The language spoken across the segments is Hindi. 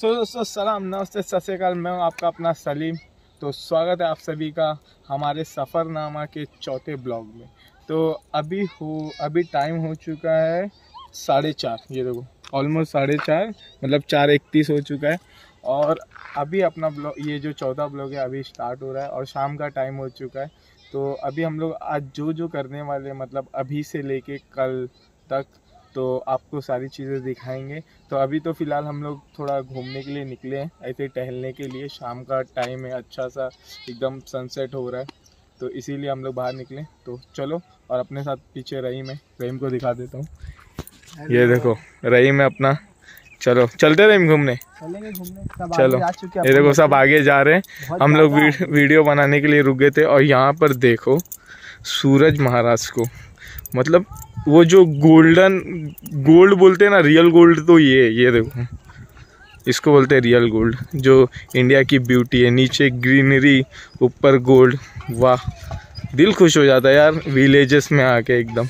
दोस्तों सलाम नमस्ते सत श्री अकाल। मैं हूं आपका अपना सलीम। तो स्वागत है आप सभी का हमारे सफ़रनामा के चौथे ब्लॉग में। तो अभी टाइम हो चुका है 4:30। ये देखो ऑलमोस्ट 4:30 मतलब 4:31 हो चुका है। और अभी अपना ब्लॉग ये जो चौथा ब्लॉग है अभी स्टार्ट हो रहा है और शाम का टाइम हो चुका है। तो अभी हम लोग आज जो करने वाले मतलब अभी से लेके कल तक तो आपको सारी चीज़ें दिखाएंगे। तो अभी तो फ़िलहाल हम लोग थोड़ा घूमने के लिए निकले हैं, ऐसे टहलने के लिए। शाम का टाइम है, अच्छा सा एकदम सनसेट हो रहा है, तो इसीलिए हम लोग बाहर निकले। तो चलो, और अपने साथ पीछे रहीम को दिखा देता हूँ। ये देखो रहीम है अपना। चलो चलते रहीम घूमने। चलो ये देखो सब आगे जा रहे हैं। हम लोग वीडियो बनाने के लिए रुक गए थे। और यहाँ पर देखो सूरज महाराज को, मतलब वो जो गोल्ड बोलते हैं ना, रियल गोल्ड, तो ये देखो इसको बोलते हैं रियल गोल्ड, जो इंडिया की ब्यूटी है। नीचे ग्रीनरी, ऊपर गोल्ड। वाह, दिल खुश हो जाता है यार विलेजेस में आके एकदम।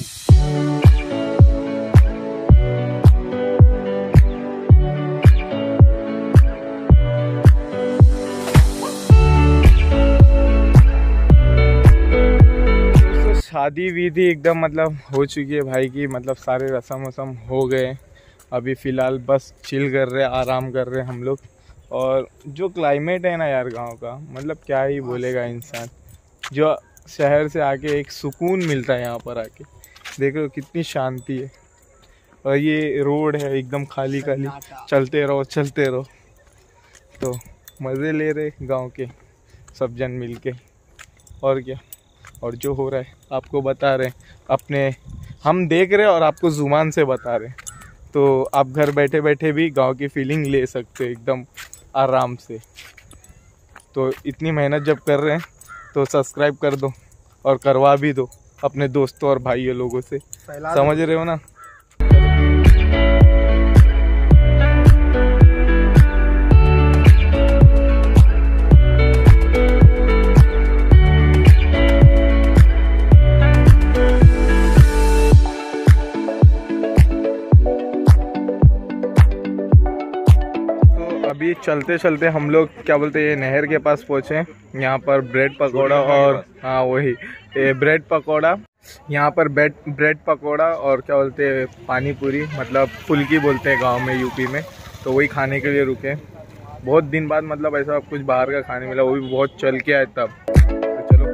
शादी विधि एकदम मतलब हो चुकी है भाई की, मतलब सारे रस्म वसम हो गए। अभी फ़िलहाल बस चिल कर रहे, आराम कर रहे हम लोग। और जो क्लाइमेट है ना यार गांव का, मतलब क्या ही बोलेगा इंसान। जो शहर से आके एक सुकून मिलता है यहाँ पर आके, देखो कितनी शांति है। और ये रोड है एकदम खाली खाली, चलते रहो। तो मज़े ले रहे गाँव के सब जन मिल के, और क्या। और जो हो रहा है आपको बता रहे हैं, अपने हम देख रहे हैं और आपको ज़ुबान से बता रहे हैं। तो आप घर बैठे बैठे भी गांव की फीलिंग ले सकते हो एकदम आराम से। तो इतनी मेहनत जब कर रहे हैं तो सब्सक्राइब कर दो और करवा भी दो अपने दोस्तों और भाइयों लोगों से, समझ रहे हो ना। अभी चलते चलते हम लोग क्या बोलते हैं, नहर के पास पहुँचे। यहाँ पर ब्रेड पकौड़ा और हाँ वही ब्रेड पकौड़ा, यहाँ पर ब्रेड पकौड़ा और क्या बोलते हैं पानी पूरी, मतलब फुल्की बोलते हैं गांव में, यूपी में। तो वही खाने के लिए रुके। बहुत दिन बाद मतलब ऐसा कुछ बाहर का खाने मिला, वो भी बहुत चल के आए तब। तो चलो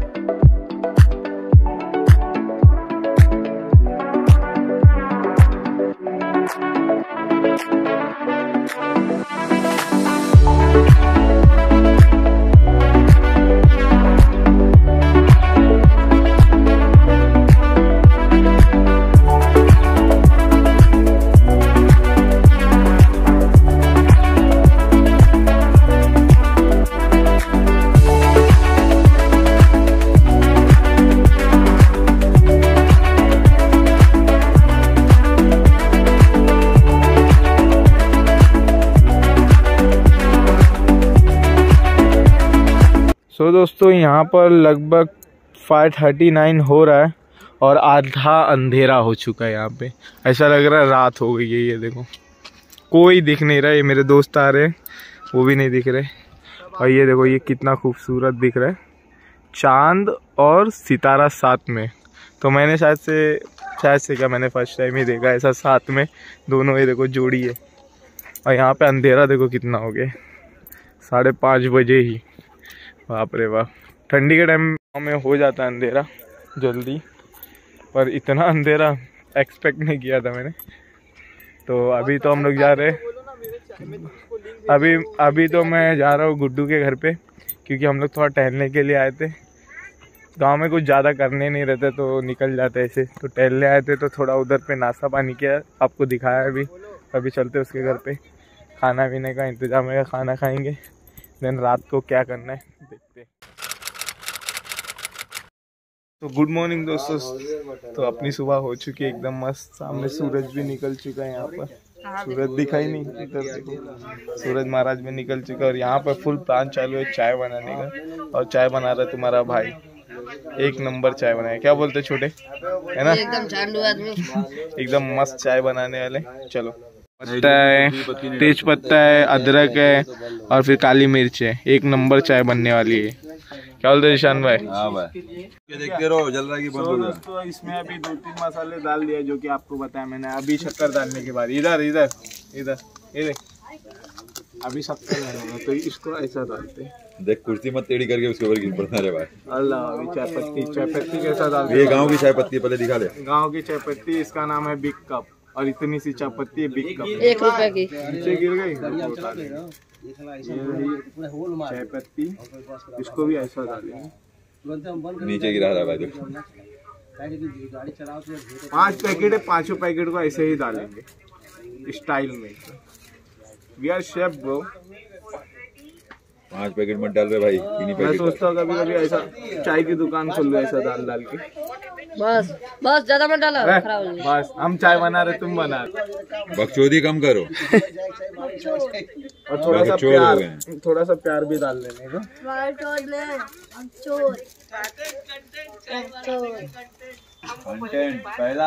दोस्तों यहाँ पर लगभग 5:39 हो रहा है और आधा अंधेरा हो चुका है। यहाँ पे ऐसा लग रहा है रात हो गई है। ये देखो कोई दिख नहीं रहा है। ये मेरे दोस्त आ रहे हैं, वो भी नहीं दिख रहे। और ये देखो ये कितना खूबसूरत दिख रहा है, चांद और सितारा साथ में। तो मैंने शायद से क्या, मैंने फर्स्ट टाइम ही देखा ऐसा साथ में दोनों। ये देखो जोड़ी है। और यहाँ पे अंधेरा देखो कितना हो गया, 5:30 बजे ही। बाप रे बाप, ठंडी के टाइम में हो जाता है अंधेरा जल्दी, पर इतना अंधेरा एक्सपेक्ट नहीं किया था मैंने। तो अभी तो हम लोग जा रहे हैं। अभी तो मैं जा रहा हूँ गुड्डू के घर पे, क्योंकि हम लोग थोड़ा टहलने के लिए आए थे। गांव में कुछ ज़्यादा करने नहीं रहते तो निकल जाते ऐसे। तो टहलने आए थे तो थोड़ा उधर पे नाश्ता पानी किया, आपको दिखाया अभी। अभी चलते उसके घर पे, खाना पीने का इंतजाम है, खाना खाएंगे। देन रात को क्या करना है देखते हैं। तो गुड मॉर्निंग दोस्तों। तो अपनी सुबह हो चुकी है एकदम मस्त। सामने सूरज भी निकल चुका है। यहाँ पर सूरज दिखाई नहीं, इधर देखो सूरज महाराज भी निकल चुका है। और यहाँ पर फुल प्लान चालू है चाय बनाने का। और चाय बना रहा है तुम्हारा भाई, एक नंबर चाय बनाए। क्या बोलते छोटे, है ना? एकदम चालू आदमी, एकदम मस्त चाय बनाने वाले। चलो पत्ता है, तेज पत्ता है, अदरक है और फिर काली मिर्च है। एक नंबर चाय बनने वाली है। क्या बोलते हैं ईशान भाई? हाँ भाई, देखते रहो, जल रहा है कि बंद हो गया। दोस्तों इसमें अभी 2-3 मसाले डाल दिए जो कि आपको बताया मैंने। अभी शक्कर डालने के बाद इधर इधर इधर ये देख, अभी शक्कर डालूंगा तो इसको ऐसा डालते। देख कुर्सी मत टेढ़ी करके उसके ऊपर गिर पड़ना रे भाई। अल्लाह, अभी चाय पत्ती कैसा डालते? ये गांव की चाय पत्ती पहले दिखा ले। गांव की चाय पत्ती, इसका नाम है बिग कप और इतनी सी चाय पत्ती है बिग कप। 1 रुपए की नीचे गिर गई। चाय पत्ती, इसको भी ऐसा डालेंगे। नीचे गिरा रहा भाई देखो। 5 पैकेट है, 5 पैकेट को ऐसे ही डालेंगे स्टाइल में। We are chef bro. 5 packet मत डाल रहे भाई, मैं सोचता हूँ कभी कभी ऐसा चाय की दुकान खोल लो ऐसा डाल डाल के। बस बस ज्यादा मत डालो, खराब हो जाएगा। बस हम चाय बना रहे, तुम बना रहे। बकचोदी कम करो। और थोड़ा सा प्यार भी डाल लेने का। कंटेंट पहला।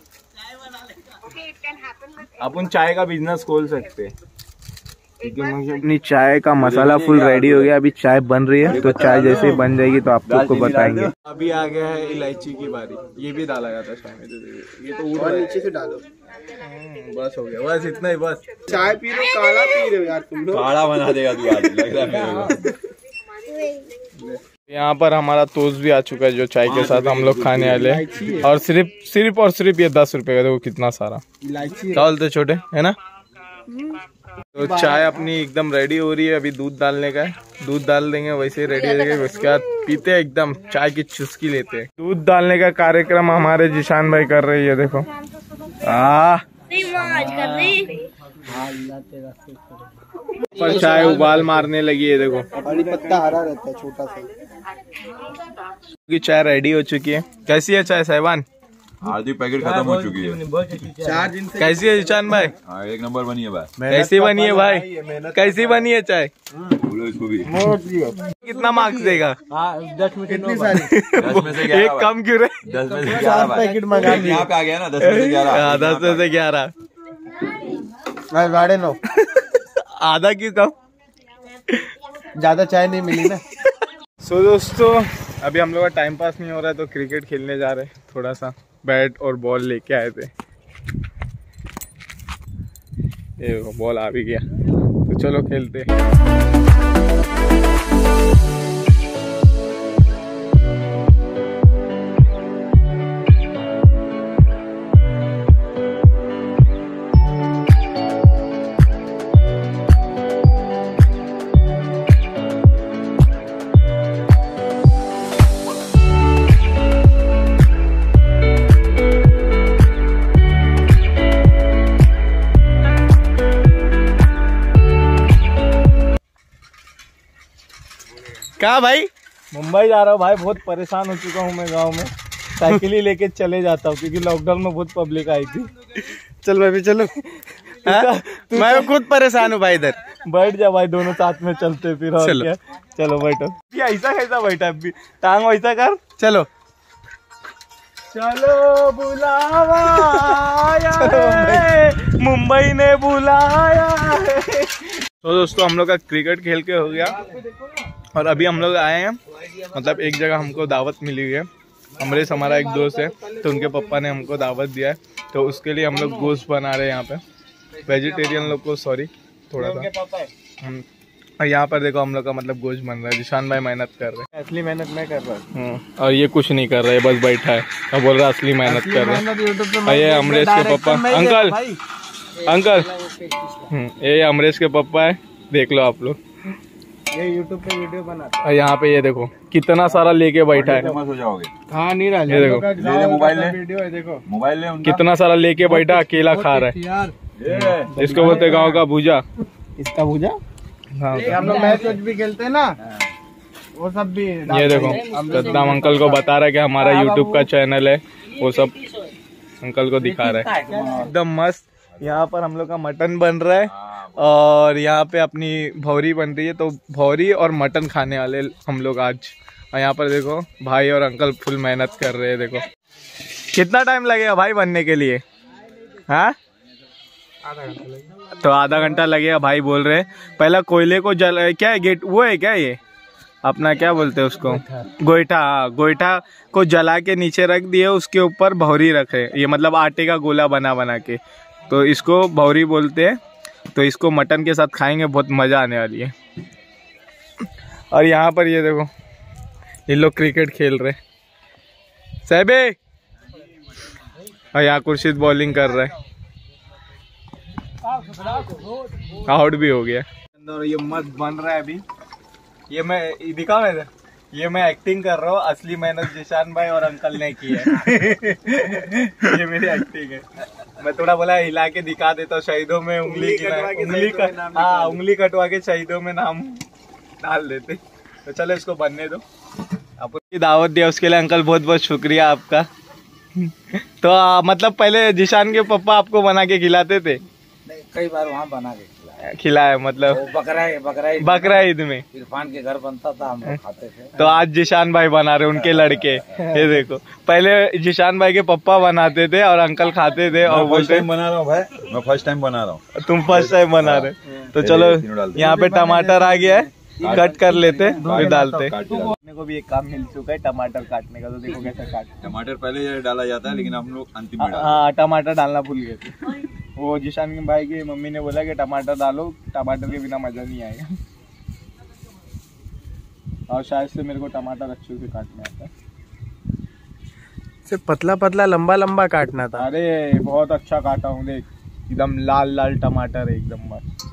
अपन चाय का बिजनेस खोल सकते हैं। अपनी चाय का मसाला फुल रेडी हो गया, अभी चाय बन रही है। तो चाय जैसे ही बन जाएगी तो आप सबको बताएंगे। अभी आ गया है इलायची की बारी। ये भी डाला जाता है शायद, ये तो ऊपर नीचे से डालो। बस हो गया, बस इतना ही। बस चाय पी रहे हो, काला पी रहे हो यार तुम लोग। काला बना देगा तू आज, लग रहा है मेरे को। यहाँ पर हमारा टोस्ट भी आ चुका है जो चाय के साथ हम लोग खाने वाले हैं। और सिर्फ ये 10 रुपए का। देखो कितना सारा इलायची। क्या बोलते छोटे, है ना? तो चाय अपनी एकदम रेडी हो रही है। अभी दूध डालने का है, दूध डाल देंगे, वैसे ही रेडी हो जाएगा। उसके बाद पीते हैं, एकदम चाय की चुस्की लेते हैं। दूध डालने का कार्यक्रम हमारे जिशान भाई कर रही है। देखो पर चाय उबाल मारने लगी है। देखो पत्ता हरा रहता है छोटा सा। की चाय रेडी हो चुकी है। कैसी है चाय साहिबान? आधी पैकेट खत्म हो चुकी है। 4 दिन से। कैसी है जिशान भाई? हाँ, 1 नंबर बनी है भाई। कैसी बनी है भाई? कैसी बनी है चाय? बोलो इसको भी। कितना मार्क्स देगा? 10 में कितनी सारी? 10 में से 11 एक कम क्यों रहे? 10 में से 11 पैकेट मंगा लिए। यहाँ पे आ गया ना, 10 में से 11। 10 में से 11। गाड़े नो आधा क्यों कम? ज्यादा चाय नहीं मिली ना। सो दोस्तों अभी हम लोग का टाइम पास नहीं हो रहा है तो क्रिकेट खेलने जा रहे हैं। थोड़ा सा बैट और बॉल लेके आए थे। ये बॉल आ भी गया तो चलो खेलते हैं। क्या भाई? मुंबई जा रहा हूँ भाई। बहुत परेशान हो चुका हूँ मैं। गांव में साइकिल ही लेके चले जाता हूँ क्योंकि लॉकडाउन में बहुत पब्लिक आई थी। चल भाई भी चलो। मैं खुद परेशान हूँ भाई। इधर बैठ जा भाई, दोनों साथ में चलते फिर। और चलो। क्या? चलो बैठो। ये ऐसा कैसा बैठा अभी? टांग वैसा कर। चलो चलो बुलावा आया है, मुंबई ने बुलाया है। तो दोस्तों हम लोग का क्रिकेट खेल के हो गया और अभी हम लोग आए हैं। मतलब एक जगह हमको दावत मिली हुई है। अमरीश हमारा एक दोस्त है तो उनके पापा ने हमको दावत दिया है तो उसके लिए हम लोग गोश्त बना रहे हैं यहाँ पे। वेजिटेरियन लोग को सॉरी थोड़ा सा। और यहाँ पर देखो हम लोग का मतलब गोश्त बन रहा है। जिशान भाई मेहनत कर रहे हैं। असली मेहनत मैं कर रहा हूँ और ये कुछ नहीं कर रहे, बस बैठा है और बोल रहा असली मेहनत कर रहे हैं। और ये अमरीश के पापा अंकल ये अमरीश के पापा है। देख लो आप लोग, ये यूट्यूब पे वीडियो बनाता है। और यहाँ पे ये देखो कितना सारा लेके बैठा है। फेमस हो जाओगे। हाँ नहीं रहा। ये देखो ले मोबाइल ले। वीडियो है देखो। मोबाइल ले उनका। कितना सारा लेके बैठा, अकेला खा रहा है। यार इसको बोलते गाँव का भूजा। इसका भूजा। हाँ हम लोग मैच भी खेलते हैं ना, वो सब भी। ये देखो सद्दाम अंकल को बता रहा है कि हमारा यूट्यूब का चैनल है, वो सब अंकल को दिखा रहा है। एकदम मस्त। यहाँ पर हम लोग का मटन बन रहा है और यहाँ पे अपनी भौरी बन रही है। तो भौरी और मटन खाने वाले हम लोग आज। और यहाँ पर देखो भाई और अंकल फुल मेहनत कर रहे हैं। देखो कितना टाइम लगेगा भाई बनने के लिए? हाँ तो आधा घंटा लगेगा भाई बोल रहे। पहला कोयले को जल क्या है गेट वो है क्या ये अपना क्या बोलते हैं उसको गोईठा। हाँ गोईठा को जला के नीचे रख दिए, उसके ऊपर भौरी रखे। ये मतलब आटे का गोला बना बना के, तो इसको भौरी बोलते हैं। तो इसको मटन के साथ खाएंगे, बहुत मज़ा आने वाली है। और यहाँ पर ये देखो ये लोग क्रिकेट खेल रहे सहबे, और यहाँ खुर्शीद बॉलिंग कर रहा है, आउट भी हो गया। और ये मस्त बन रहा है अभी। ये मैं दिखा मैं ये मैं एक्टिंग कर रहा हूँ, असली मेहनत जिशान भाई और अंकल ने की है। ये मेरी एक्टिंग है। मैं थोड़ा बोला हिला के दिखा देता हूँ, शहीदों में उंगली कटवा के शहीदों में नाम डाल देते। तो चलो इसको बनने दो। आपको दावत दिया उसके लिए अंकल बहुत बहुत शुक्रिया आपका। तो मतलब पहले जिशान के पापा आपको बना के खिलाते थे? कई बार वहाँ बना के खिलाया मतलब बकरा ईद में इरफान के घर बनता था, हम लोग खाते थे। तो आज जिशान भाई बना रहे उनके लड़के। ये देखो पहले जिशान भाई के पप्पा बनाते थे और अंकल खाते थे। और बोलते बना रहा हूँ भाई, मैं फर्स्ट टाइम बना रहा हूँ। तुम फर्स्ट टाइम बना रहे। तो चलो यहाँ पे टमाटर आ गया है, कट कर लेते फिर डालते। अपने को भी एक काम मिल चुका है टमाटर काटने का। तो देखो कैसे काट। टमाटर पहले डाला जाता है, लेकिन हम लोग अंतिम में। हाँ टमाटर डालना भूल गए थे। वो जिशान भाई की मम्मी ने बोला कि टमाटर डालो, टमाटर के बिना मजा नहीं आएगा। और शायद से मेरे को टमाटर अच्छे से काटने आता है। सिर्फ पतला पतला लंबा लंबा काटना था। अरे बहुत अच्छा काटा हूँ, देख एकदम लाल लाल टमाटर है, एकदम मस्त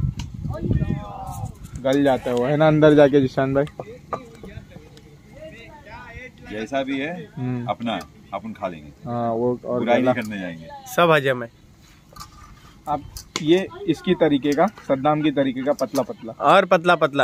गल जाता है वो, है ना अंदर जाके जिशान भाई। जैसा भी है अपना अपन खा लेंगे। हाँ वो और बुराई नहीं करने जाएंगे, सब हजम है। अब ये इसकी तरीके का, सद्दाम की तरीके का पतला पतला और पतला पतला।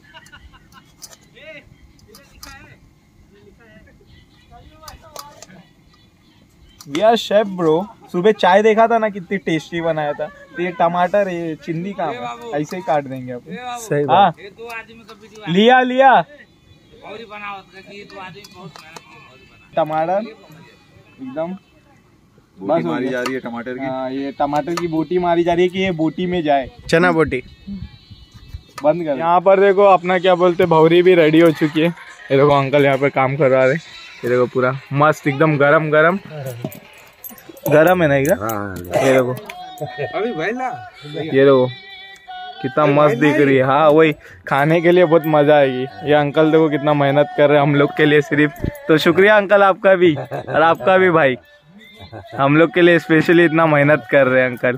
We are chef bro. सुबह चाय देखा था ना कितनी टेस्टी बनाया था। तो ये टमाटर ये चिंदी काम है, ऐसे ही काट देंगे अपन। सही बात। लिया लिया टमाटर एकदम बोटी मारी जा रही है टमाटर की। हाँ ये टमाटर की बोटी मारी जा रही है कि ये बोटी में जाए। चना बोटी बंद कर। यहाँ पर देखो अपना क्या बोलते भौरी भी रेडी हो चुकी है। ये देखो अंकल यहाँ पे काम करवा रहे। ये देखो पूरा मस्त एकदम गरम गरम गरम है ना एकदम। ये देखो अभी भाई ना ये देखो कितना मस्त दिख रही है। हाँ वही खाने के लिए बहुत मजा आएगी। ये अंकल देखो कितना मेहनत कर रहे हैं हम लोग के लिए सिर्फ। तो शुक्रिया अंकल आपका भी और आपका भी भाई, हम लोग के लिए स्पेशली इतना मेहनत कर रहे हैं अंकल।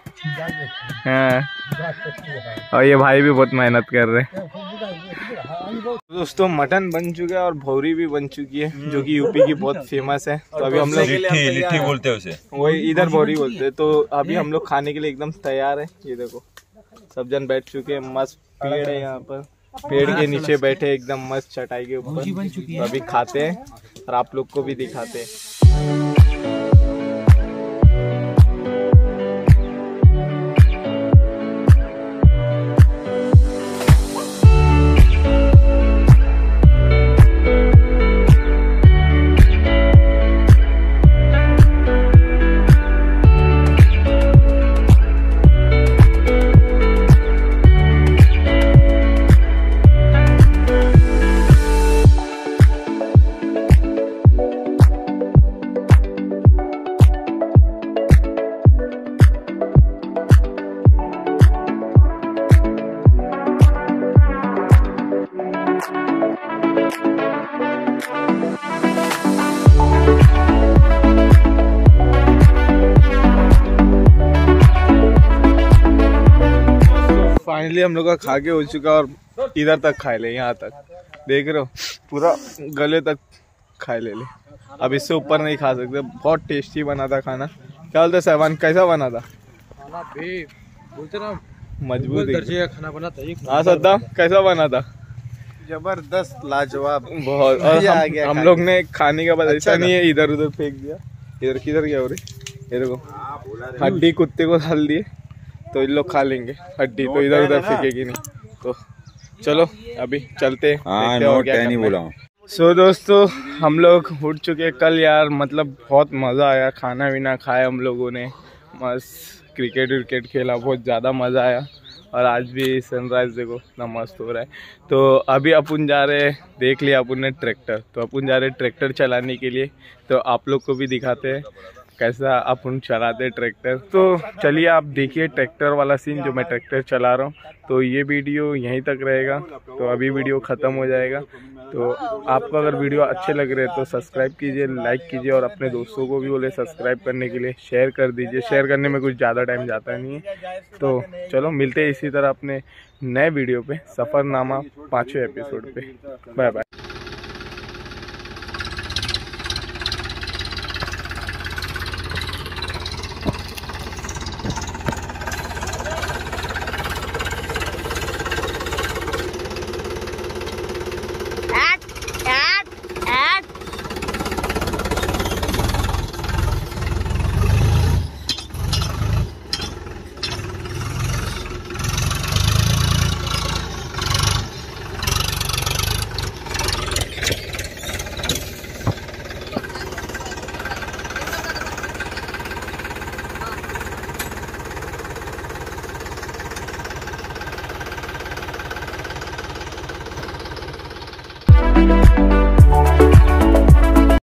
हाँ और ये भाई भी बहुत मेहनत कर रहे हैं। दोस्तों मटन बन चुका है और भौरी भी बन चुकी है, जो कि यूपी की बहुत फेमस है। तो अभी हम लोग लिट्टी बोलते हैं उसे, वही इधर भौरी बोलते हैं। तो अभी हम लोग खाने के लिए एकदम तैयार है। ये देखो सब जन बैठ चुके हैं, मस्त पेड़ है यहाँ पर, पेड़ के नीचे बैठे एकदम मस्त चटाई के ऊपर। तो अभी खाते हैं और आप लोग को भी दिखाते हैं। फाइनली हम लोग का खा के हो चुका और इधर तक खाए ले, यहाँ तक देख रहे हो पूरा गले तक खाए ले। अब इससे ऊपर नहीं खा सकते। बहुत टेस्टी बना था खाना। क्या बोलते सहवान, कैसा बना था? बोलते ना मजबूत दर्जे का खाना बना था। हाँ सद्दाम कैसा बना था? जबरदस्त लाजवाब बहुत। और हम लोग ने खाने का बाद ऐसा नहीं है इधर उधर फेंक दिया। इधर किधर गया? ये देखो हड्डी कुत्ते को डाल दिए तो इन लोग खा लेंगे हड्डी, तो इधर उधर फेंकेगी नहीं। तो चलो अभी चलते हैं। सो दोस्तों हम लोग उठ चुके कल यार, मतलब बहुत मज़ा आया। खाना पीना खाया हम लोगों ने, मस्त क्रिकेट विकेट खेला, बहुत ज़्यादा मज़ा आया। और आज भी सनराइज देखो इतना मस्त हो रहा है। तो अभी अपन जा रहे हैं, देख लिया अपन ने ट्रैक्टर, तो अपन जा रहे हैं ट्रैक्टर चलाने के लिए। तो आप लोग को भी दिखाते हैं कैसा अपन चलाते ट्रैक्टर। तो चलिए आप देखिए ट्रैक्टर वाला सीन जो मैं ट्रैक्टर चला रहा हूँ। तो ये वीडियो यहीं तक रहेगा, तो अभी वीडियो ख़त्म हो जाएगा। तो आपको अगर वीडियो अच्छे लग रहे हैं तो सब्सक्राइब कीजिए, लाइक कीजिए और अपने दोस्तों को भी बोले सब्सक्राइब करने के लिए, शेयर कर दीजिए। शेयर करने में कुछ ज़्यादा टाइम जाता नहीं है। तो चलो मिलते हैं इसी तरह अपने नए वीडियो पे, सफ़रनामा 5वें एपिसोड पे। Bye bye.